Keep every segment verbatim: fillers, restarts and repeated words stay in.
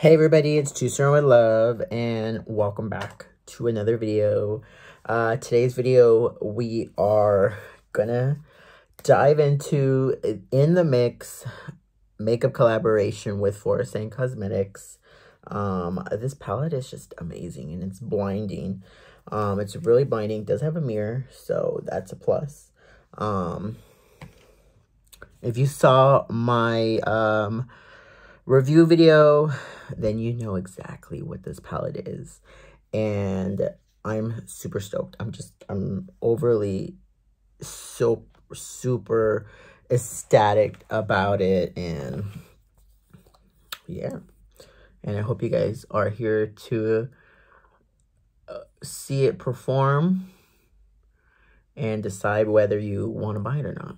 Hey everybody, it's Two Serna with Love, and welcome back to another video. Uh, today's video, we are gonna dive into In the Mix makeup collaboration with Forrest Seng Cosmetics. Um, this palette is just amazing and it's blinding. Um, it's really blinding. It does have a mirror, so that's a plus. Um, if you saw my um review video, then you know exactly what this palette is, and I'm super stoked. I'm just I'm overly so super ecstatic about it, and yeah, and I hope you guys are here to uh, see it perform and decide whether you want to buy it or not.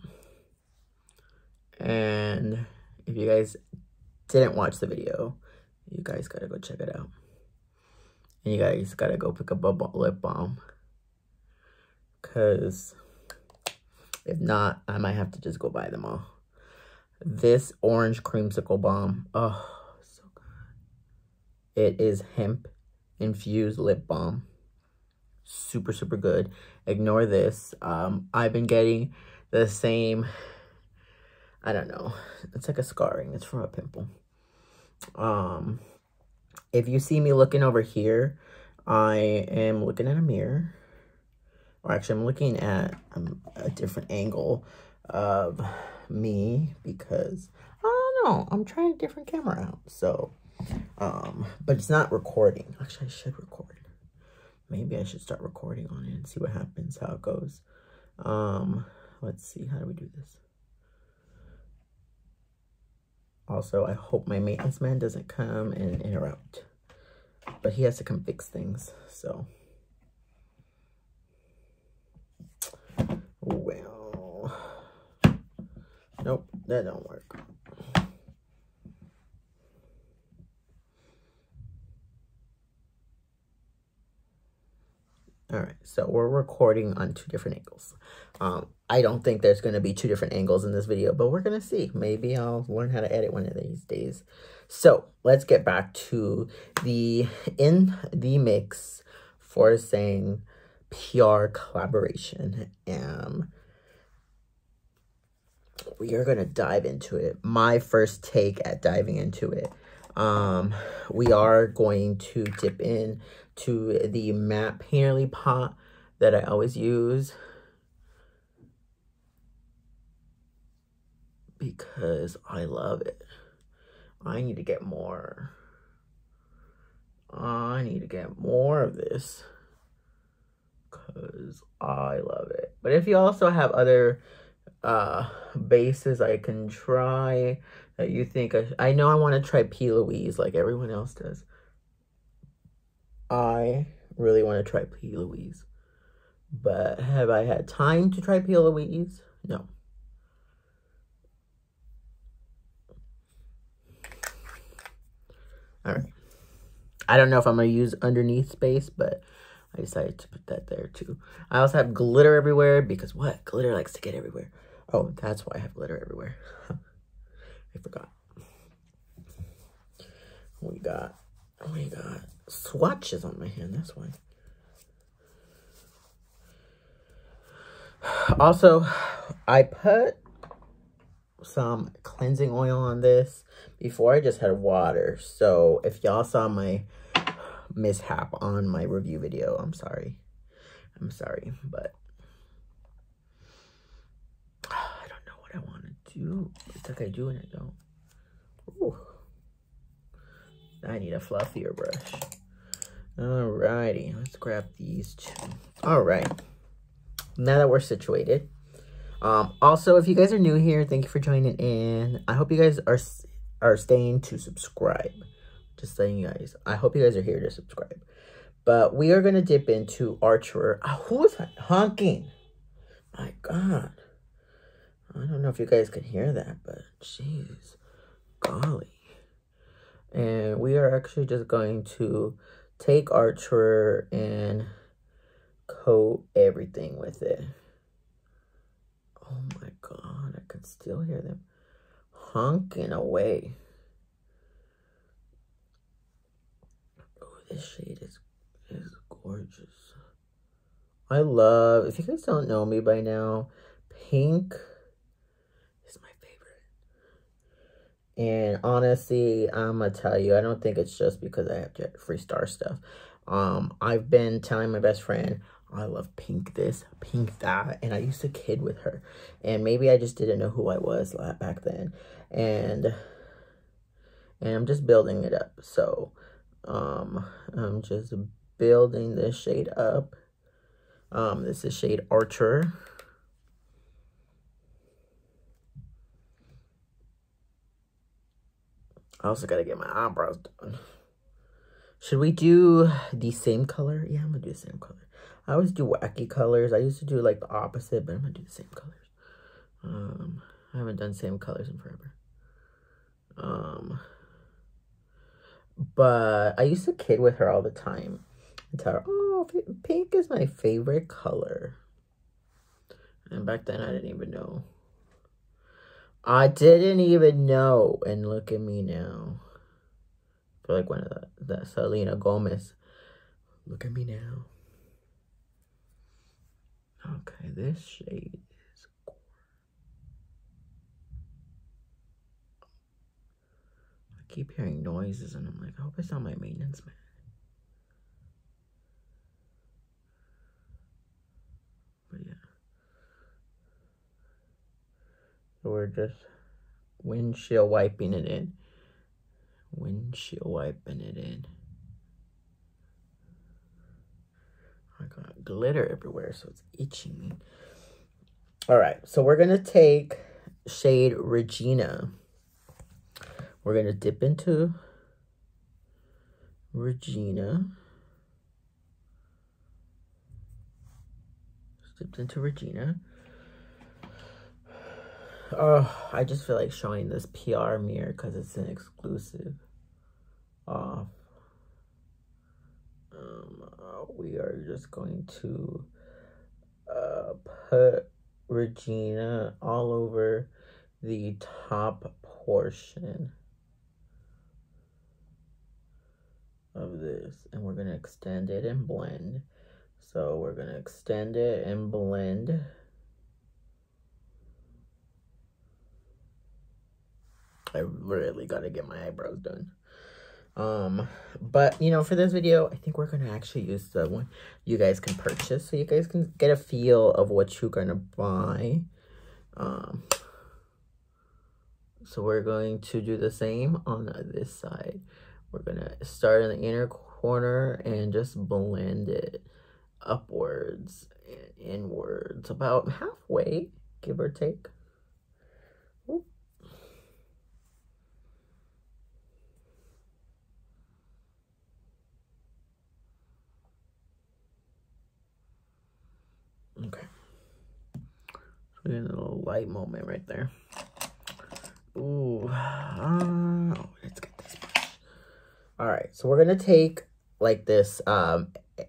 And if you guys didn't watch the video, you guys gotta go check it out. And you guys gotta go pick up a lip balm, because if not, I might have to just go buy them all. This orange creamsicle balm, oh, so good. It is hemp infused lip balm. Super, super good. Ignore this. Um, I've been getting the same, I don't know. It's like a scarring. It's from a pimple. Um, if you see me looking over here, I am looking at a mirror. Or actually, I'm looking at um, a different angle of me because, I don't know, I'm trying a different camera out. So, um, but it's not recording. Actually, I should record. Maybe I should start recording on it and see what happens, how it goes. Um, let's see. How do we do this? Also, I hope my maintenance man doesn't come and interrupt. But he has to come fix things, so. Well. Nope, that don't work. All right, so we're recording on two different angles. Um, I don't think there's going to be two different angles in this video, but we're going to see. Maybe I'll learn how to edit one of these days. So let's get back to the In the Mix Forrest Seng P R collaboration. Um, we are going to dive into it. My first take at diving into it. Um, we are going to dip in to the matte painterly pot that I always use, because I love it. I need to get more. I need to get more of this because I love it. But if you also have other uh, bases I can try that you think I, I know I want to try P. Louise like everyone else does. I really want to try P. Louise. But have I had time to try P. Louise? No. Alright. I don't know if I'm going to use underneath space, but I decided to put that there too. I also have glitter everywhere because what? Glitter likes to get everywhere. Oh, that's why I have glitter everywhere. I forgot. We got, we got swatches on my hand. That's why. Also, I put some cleansing oil on this before. I just had water. So if y'all saw my mishap on my review video, I'm sorry. I'm sorry, but I don't know what I want to do. It's like I do and I don't. Ooh. I need a fluffier brush. Alrighty, let's grab these two. Alright, now that we're situated. Um, also, if you guys are new here, thank you for joining in. I hope you guys are are staying to subscribe. Just saying, you guys. I hope you guys are here to subscribe. But we are going to dip into Archer. Oh, who is that honking? My God. I don't know if you guys can hear that, but jeez. Golly. And we are actually just going to take Archer and coat everything with it. Oh my God, I could still hear them honking away. this shade is, is gorgeous. I love, if you guys don't know me by now, pink is my favorite. And honestly, I'm gonna tell you, I don't think it's just because I have free star stuff. Um, I've been telling my best friend, I love pink this, pink that, and I used to kid with her. And maybe I just didn't know who I was back then. And, and I'm just building it up. So, um, I'm just building this shade up. Um, this is shade Archer. I also gotta get my eyebrows done. Should we do the same color? Yeah, I'm gonna do the same color. I always do wacky colors. I used to do like the opposite, but I'm gonna do the same colors. Um, I haven't done same colors in forever. Um, but I used to kid with her all the time and tell her, oh, pink is my favorite color. And back then I didn't even know. I didn't even know. And look at me now. I feel like one of the, the Selena Gomez. Look at me now. Okay, this shade is gorgeous. I keep hearing noises and I'm like, I hope it's not my maintenance man. But yeah. So we're just windshield wiping it in. Windshield wiping it in. I got glitter everywhere, so it's itching me. All right, so we're gonna take shade Regina. We're gonna dip into Regina. Dipped into Regina. Oh, I just feel like showing this P R mirror because it's an exclusive off. Um, uh, we are just going to uh, put Regina all over the top portion of this, and we're going to extend it and blend. So we're going to extend it and blend. I really got to get my eyebrows done. Um, but, you know, for this video, I think we're going to actually use the one you guys can purchase. So you guys can get a feel of what you're going to buy. Um, so we're going to do the same on this side. We're going to start in the inner corner and just blend it upwards and inwards. About halfway, give or take. Ooh. Okay. So we get a little light moment right there. Ooh. Uh, oh, let's get this brush. All right. So we're going to take like this, um,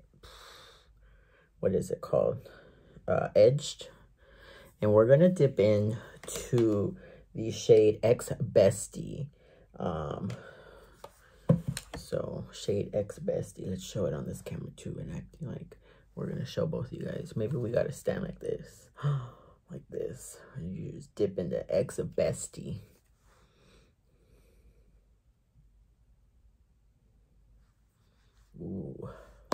what is it called? Uh, edged. And we're going to dip in to the shade X Bestie. Um, so shade X Bestie. Let's show it on this camera too and acting like we're going to show both of you guys. Maybe we got to stand like this. Like this. And you just dip into X Bestie. Ooh.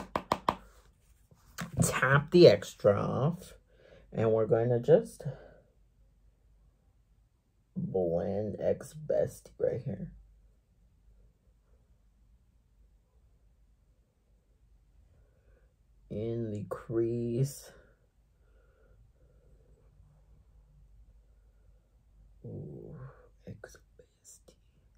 Tap the extra off. And we're going to just blend X Bestie right here. In the crease. Ooh, X Bestie.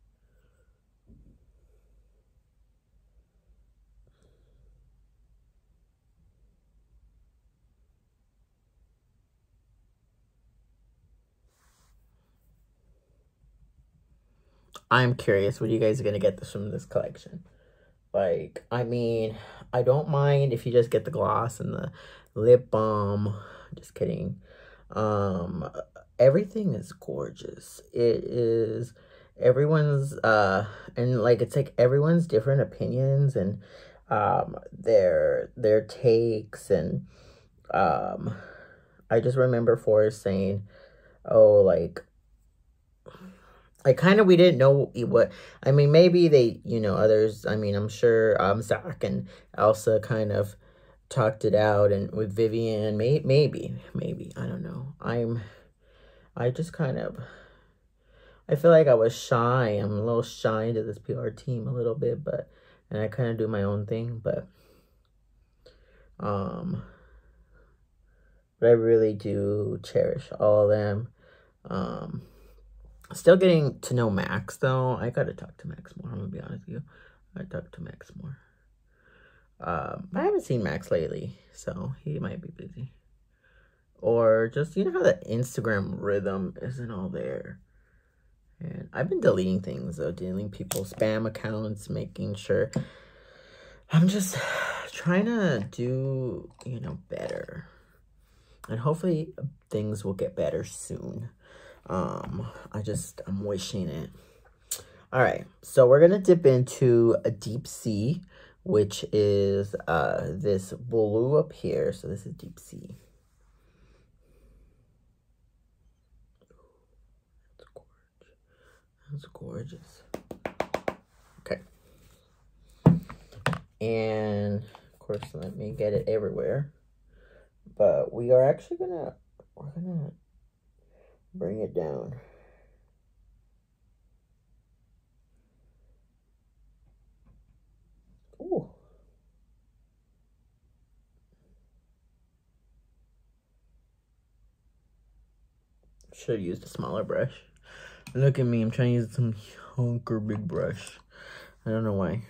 I'm curious what you guys are going to get this from this collection. Like, I mean, I don't mind if you just get the gloss and the lip balm. Just kidding. Um, everything is gorgeous. It is everyone's, uh, and like, it's like everyone's different opinions. And um, their, their takes. And um, I just remember Forrest saying, oh, like, like, kind of, we didn't know what, I mean, maybe they, you know, others, I mean, I'm sure um, Zach and Elsa kind of talked it out, and with Vivian, may, maybe, maybe, I don't know. I'm, I just kind of, I feel like I was shy. I'm a little shy to this P R team a little bit, but, and I kind of do my own thing, but, um, but I really do cherish all of them. Um, Still getting to know Max, though. I gotta talk to Max more, I'm gonna be honest with you. I gotta talk to Max more. Um, I haven't seen Max lately, so he might be busy. Or just, you know how the Instagram rhythm isn't all there. And I've been deleting things, though. Deleting people's spam accounts, making sure. I'm just trying to do, you know, better. And hopefully things will get better soon. Um, I just, I'm wishing it. All right, so we're gonna dip into a deep sea, which is uh this blue up here. So this is deep sea. That's gorgeous. That's gorgeous. Okay. And of course, let me get it everywhere. But we are actually gonna, we're gonna bring it down. Ooh. Should have used a smaller brush. Look at me, I'm trying to use some hunker big brush. I don't know why.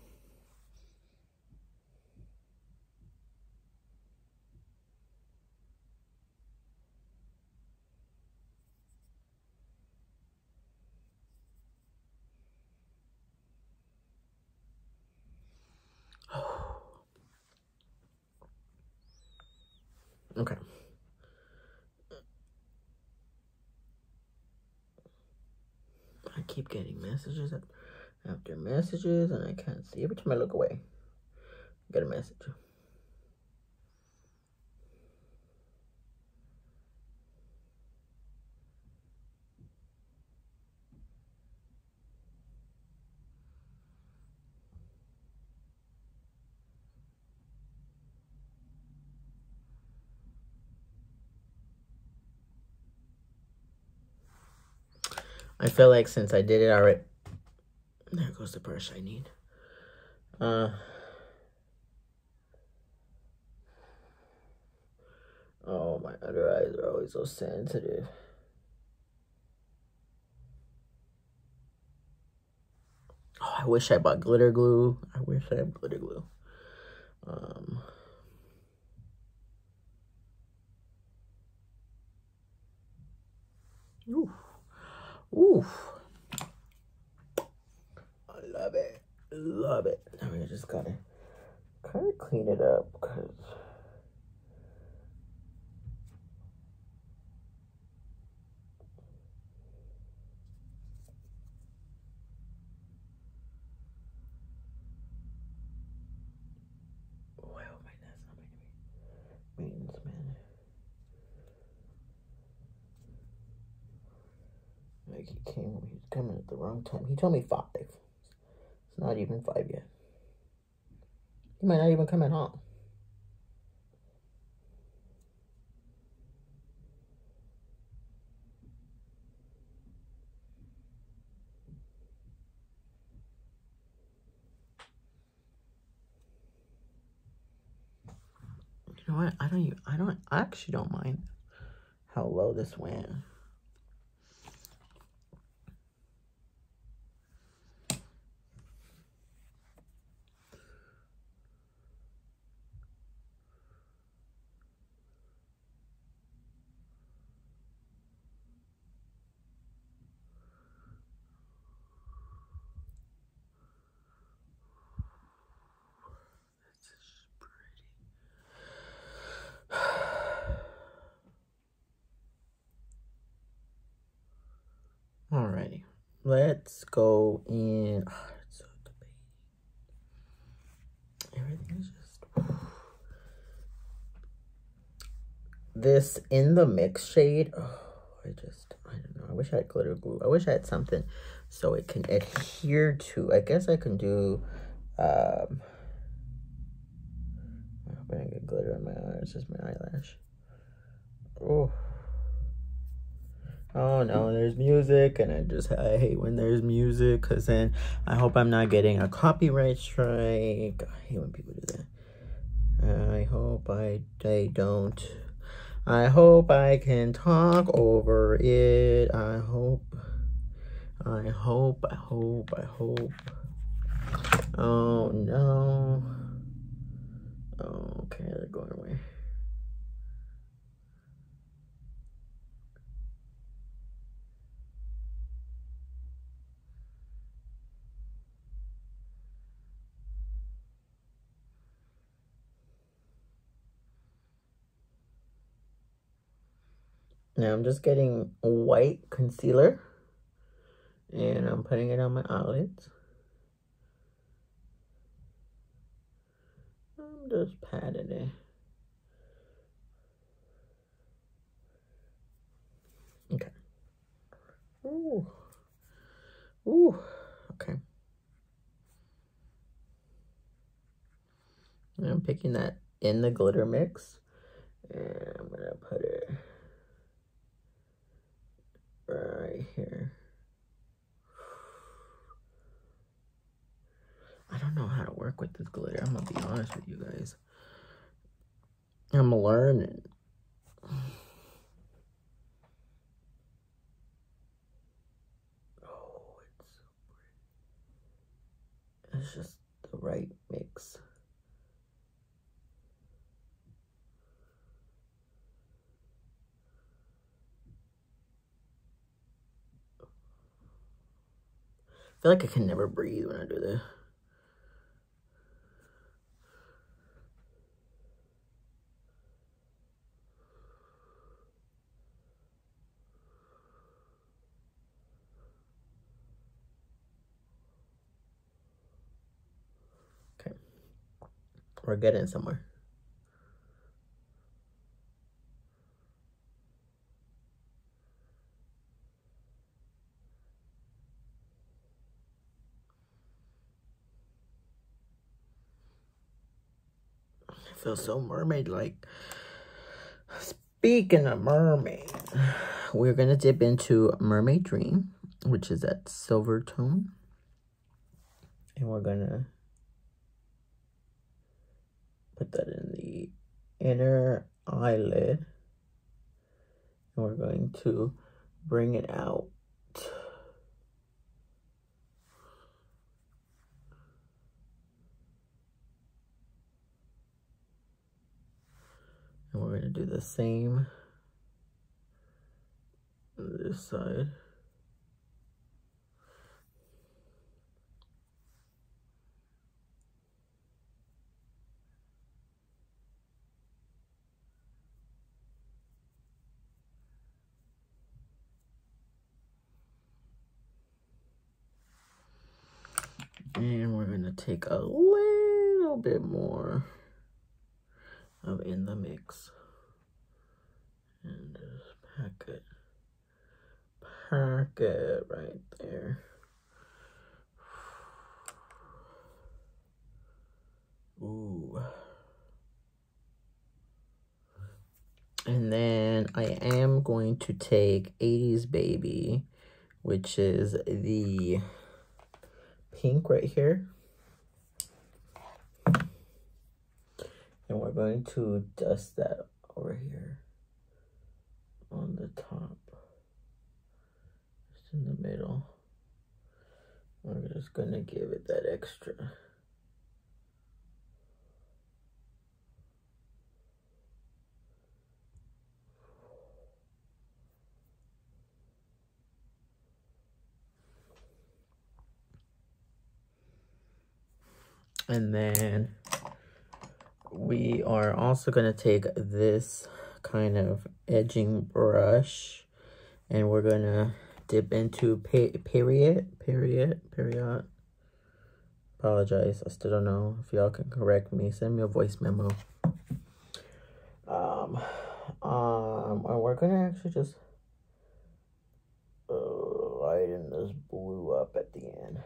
Okay. I keep getting messages after messages, and I can't see. Every time I look away, I get a message. I feel like since I did it already, there goes the brush I need. Uh, oh, my under eyes are always so sensitive. Oh, I wish I bought glitter glue. I wish I had glitter glue. Um, oof. Oof. I love it. Love it. Now we just gotta kind of clean it up, because well, my that's not making me means, man. Like, he came, he's coming at the wrong time. He told me five. It's not even five yet. He might not even come at all. You know what? I don't even, I don't, I actually don't mind how low this went. Alrighty, let's go in. Oh, it's so this In the Mix shade. Oh, I just, I don't know. I wish I had glitter glue. I wish I had something so it can adhere to. I guess I can do, um, I hope I didn't get glitter in my eye. It's just my eyelash. Oh. Oh no, there's music, and I just, I hate when there's music, because then I hope I'm not getting a copyright strike. I hate when people do that. I hope I, they don't. I hope I can talk over it. I hope, I hope, I hope, I hope. Oh no. Oh, okay, they're going away. Now I'm just getting a white concealer and I'm putting it on my eyelids. I'm just patting it. Okay. Ooh. Ooh. Okay. And I'm picking that In the Glitter mix. And I'm gonna put it right here. I don't know how to work with this glitter. I'm gonna be honest with you guys. I'm learning. Oh, it's so pretty. It's just the right mix. I feel like I can never breathe when I do this. Okay. We're getting somewhere. I feel so mermaid-like. Speaking of mermaid, we're going to dip into Mermaid Dream, which is that silver tone. And we're going to put that in the inner eyelid. And we're going to bring it out. And we're going to do the same on this side. And we're going to take a little bit more of In the Mix. And just pack it. Pack it right there. Ooh. And then I am going to take eighties Baby, which is the pink right here. And we're going to dust that over here on the top. Just in the middle. We're just gonna give it that extra. And then we are also going to take this kind of edging brush and we're going to dip into pe period, period, period. Apologize. I still don't know if y'all can correct me. Send me a voice memo. Um, on actually just uh, lighten this blue up at the end.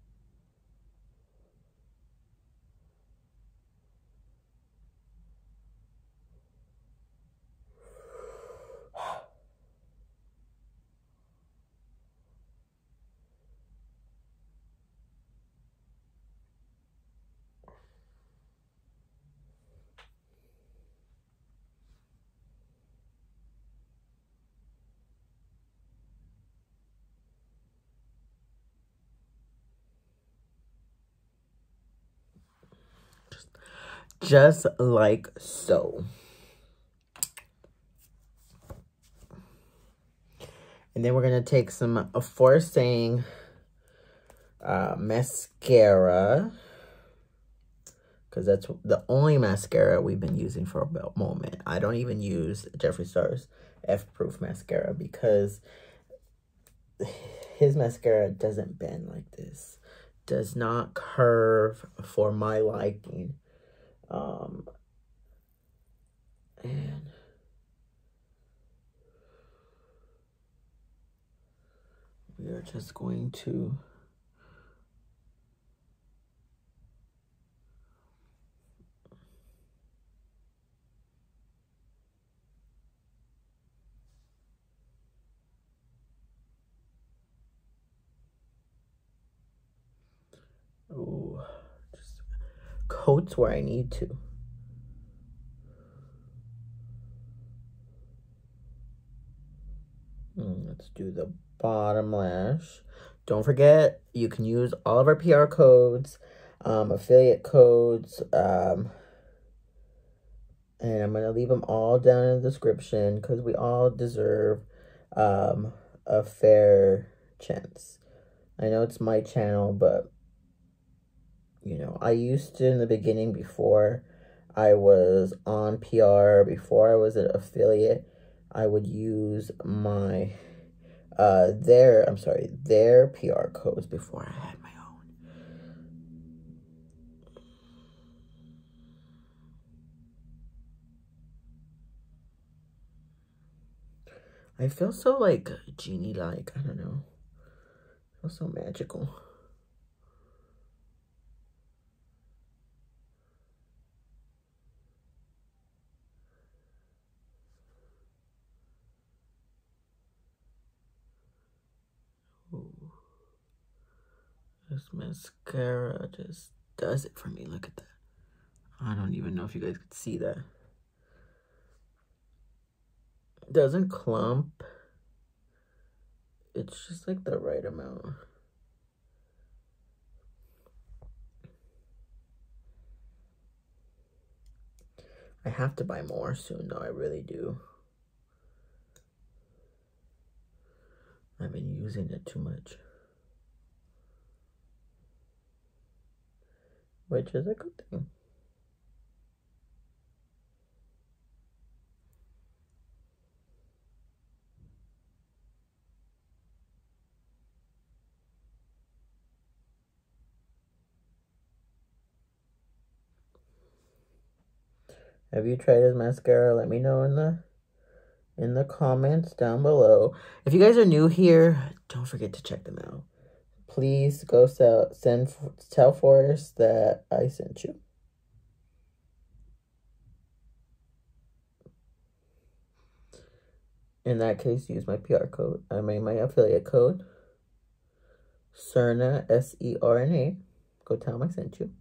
Just like so. And then we're going to take some uh, Forrest Seng uh, mascara. Because that's the only mascara we've been using for a moment. I don't even use Jeffree Star's F-Proof mascara because his mascara doesn't bend like this. Does not curve for my liking. Um, and we are just going to ooh, just coats where I need to. Let's do the bottom lash. Don't forget, you can use all of our P R codes, um, affiliate codes, um, and I'm going to leave them all down in the description because we all deserve um, a fair chance. I know it's my channel, but, you know, I used to in the beginning before I was on P R, before I was an affiliate, I would use my, uh, their, I'm sorry, their P R codes before I had my own. I feel so, like, genie-like, I don't know. I feel so magical. Ooh. This mascara just does it for me. Look at that. I don't even know if you guys could see that. It doesn't clump. It's just like the right amount. I have to buy more soon though, I really do. I've been using it too much. Which is a good thing. Have you tried his mascara? Let me know in the in the comments down below. If you guys are new here, don't forget to check them out. Please go sell, send tell Forrest that I sent you. In that case, use my P R code. I mean my affiliate code. Serna, S E R N A. Go tell them I sent you.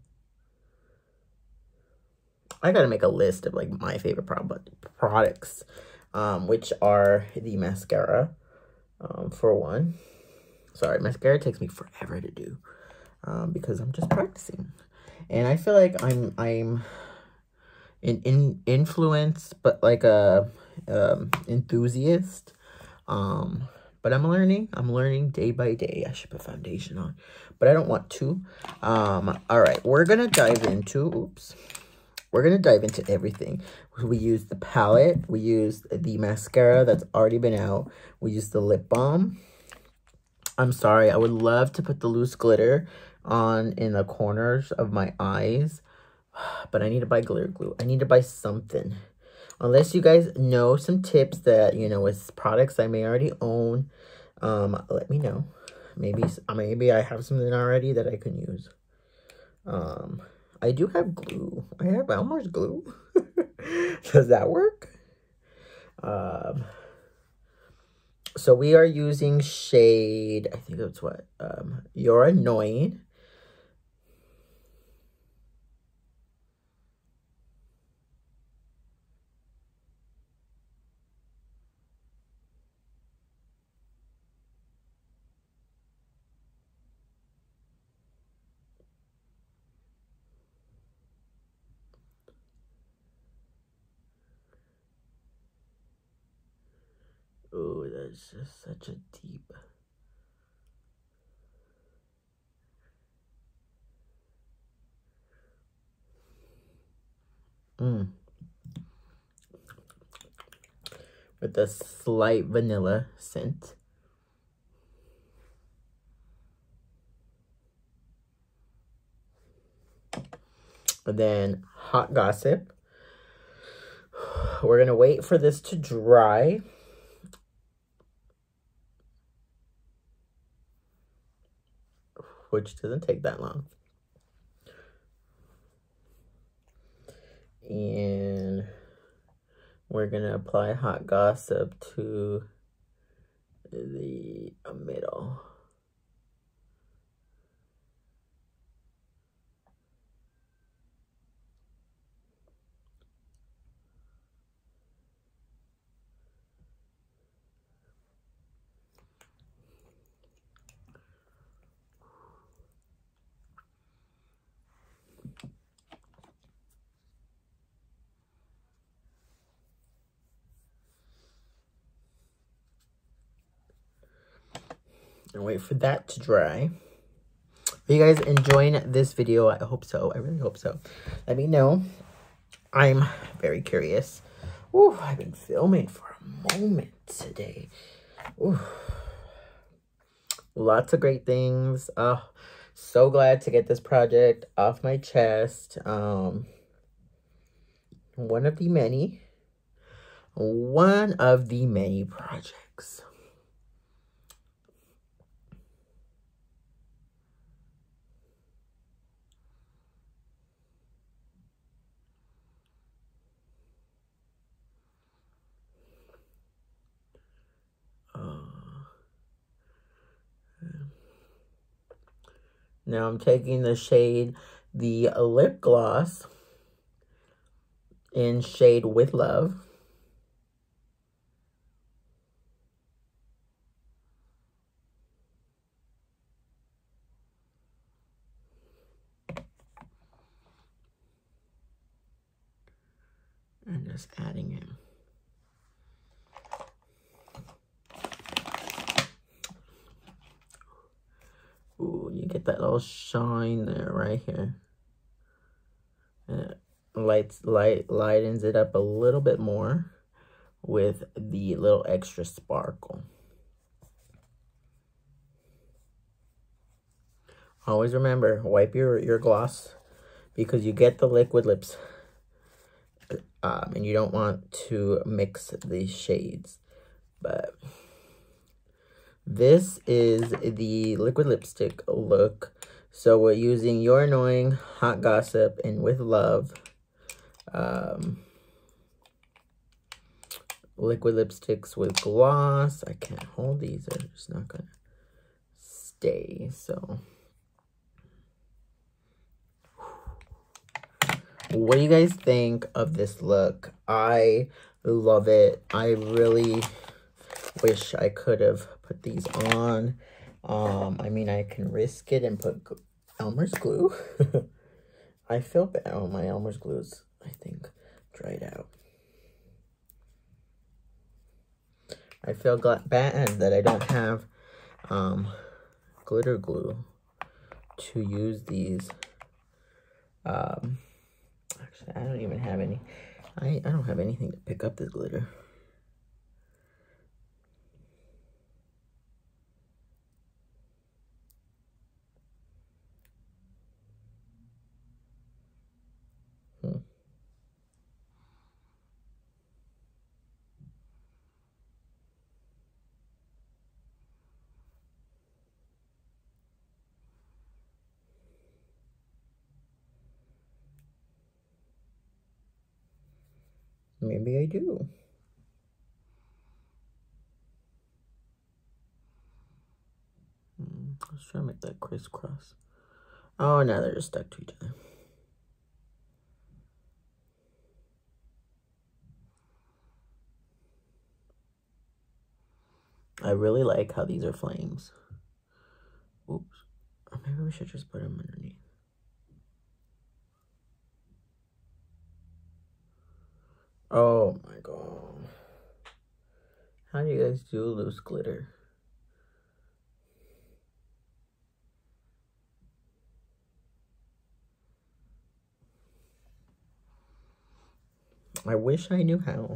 I gotta make a list of like my favorite product products, um, which are the mascara, um, for one. Sorry, mascara takes me forever to do, um, because I'm just practicing, and I feel like I'm I'm an in influence, but like a um, enthusiast. Um, but I'm learning. I'm learning day by day. I should put foundation on, but I don't want to. Um, all right, we're gonna dive into. Oops. We're going to dive into everything. We used the palette. We used the mascara that's already been out. We used the lip balm. I'm sorry. I would love to put the loose glitter on in the corners of my eyes. But I need to buy glitter glue. I need to buy something. unless you guys know some tips that, you know, with products I may already own, um, let me know. Maybe, maybe I have something already that I can use. Um, I do have glue. I have Elmer's glue. Does that work? Um, so we are using shade, I think it's what? Um, You're Annoying. Oh, that's just such a deep. Mm. With a slight vanilla scent. And then Hot Gossip. We're gonna wait for this to dry. Which doesn't take that long. And we're gonna apply Hot Gossip to the middle. And wait for that to dry. Are you guys enjoying this video? I hope so. I really hope so. Let me know. I'm very curious. Ooh, I've been filming for a moment today. Ooh. Lots of great things. Oh, so glad to get this project off my chest. Um, one of the many. One of the many projects. Now I'm taking the shade, the lip gloss in shade With Love. And just adding it. Ooh, you get that little shine there, right here. And it lights, light, lightens it up a little bit more with the little extra sparkle. Always remember, wipe your, your gloss because you get the liquid lips. Um, and you don't want to mix the shades. But this is the liquid lipstick look. So we're using You're Annoying, Hot Gossip, and With Love. Um, liquid lipsticks with gloss. I can't hold these. They're just not going to stay. So what do you guys think of this look? I love it. I really wish I could have put these on. Um, I mean, I can risk it and put Elmer's glue. I feel bad. Oh, my Elmer's glue's, I think, dried out. I feel bad that I don't have um, glitter glue to use these. Um, actually, I don't even have any. I, I don't have anything to pick up this glitter. Hmm. Maybe I do. Hmm, let's try to make that crisscross. Oh, now they're just stuck to each other. I really like how these are flames. Oops. Or maybe we should just put them underneath. Oh my god. How do you guys do loose glitter? I wish I knew how.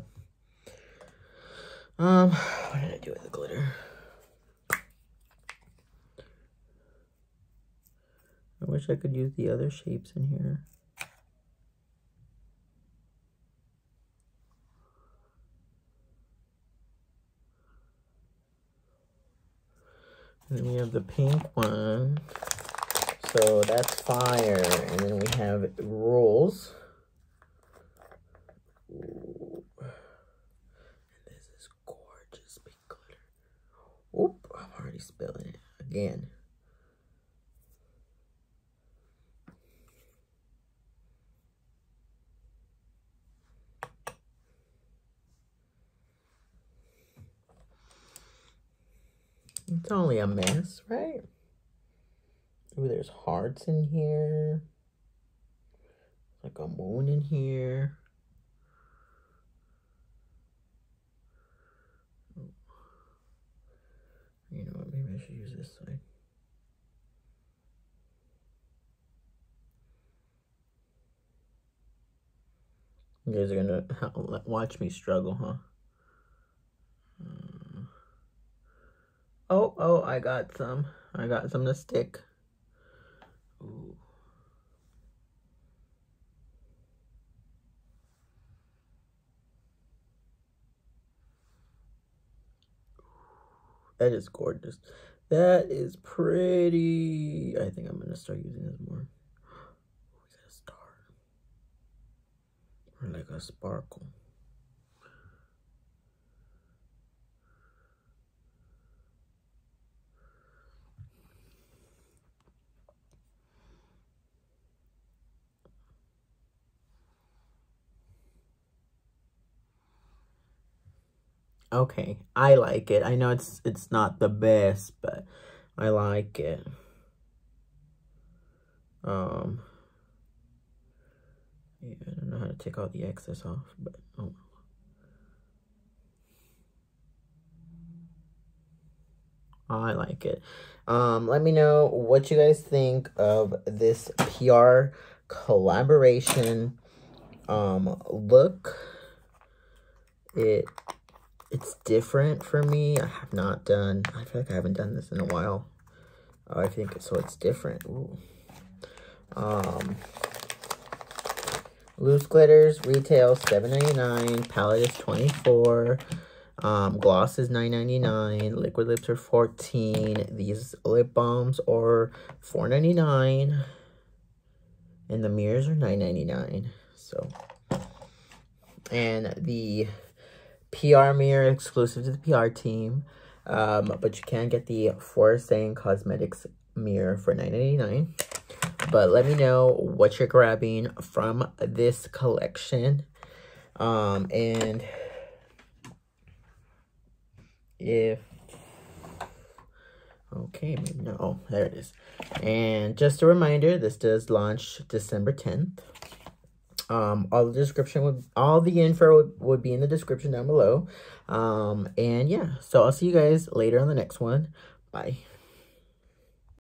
Um, what did I do with the glitter? I wish I could use the other shapes in here. And then we have the pink one. So that's fire. And then we have rules. Ooh. And this is gorgeous pink glitter. Oop, I'm already spilling it again. It's only a mess, right? Ooh, there's hearts in here. Like a moon in here. You know what, maybe I should use this side. You guys are gonna watch me struggle, huh? Uh, oh, oh, I got some. I got some to stick. Ooh. That is gorgeous. That is pretty. I think I'm gonna start using this more. We got a star. Or like a sparkle. Okay, I like it. I know it's it's not the best, but I like it. Um, yeah, I don't know how to take all the excess off, but oh. I like it. Um, let me know what you guys think of this P R collaboration um look. It it's different for me. I have not done, I feel like I haven't done this in a while. Oh, I think so it's different. Ooh. Um loose glitters retail seven ninety-nine, palette is twenty-four. Um, gloss is nine ninety-nine, liquid lips are fourteen, these lip balms are four ninety-nine, and the mirrors are nine ninety-nine. So, and the P R mirror exclusive to the P R team, um, but you can get the Forrest Seng Cosmetics mirror for nine ninety-nine. But let me know what you're grabbing from this collection, um, and if okay, maybe no, oh, there it is. And just a reminder, this does launch December tenth. Um, all the description would, all the info would, would be in the description down below. Um, and yeah, so I'll see you guys later on the next one. Bye.